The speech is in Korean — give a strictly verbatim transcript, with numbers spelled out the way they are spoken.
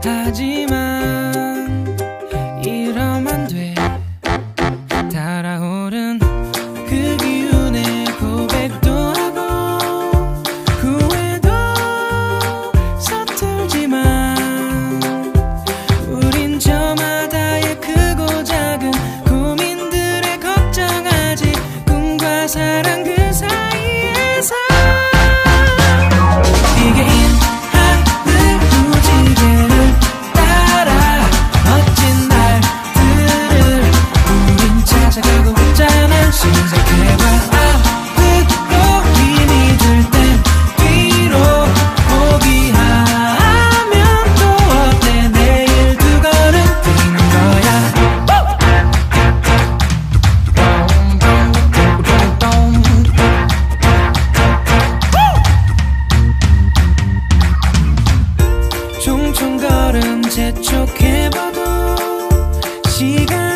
하지만 이러면 안 돼. 달아오른 그 기운에 고백도 하고 후회도 서툴지만 우린 저마다의 크고 작은 고민들에 걱정하지. 꿈과 사랑 그 사이에서 비개인 하늘 무지개를 따라 멋진 날들을 우린 찾아가고 있잖아. 시작해봐. 아프고 힘이 들 땐 뒤로 포기하면 또 어때. 내일 두 걸음 뛰는 거야. 총총 걸음 재촉해봐도 시간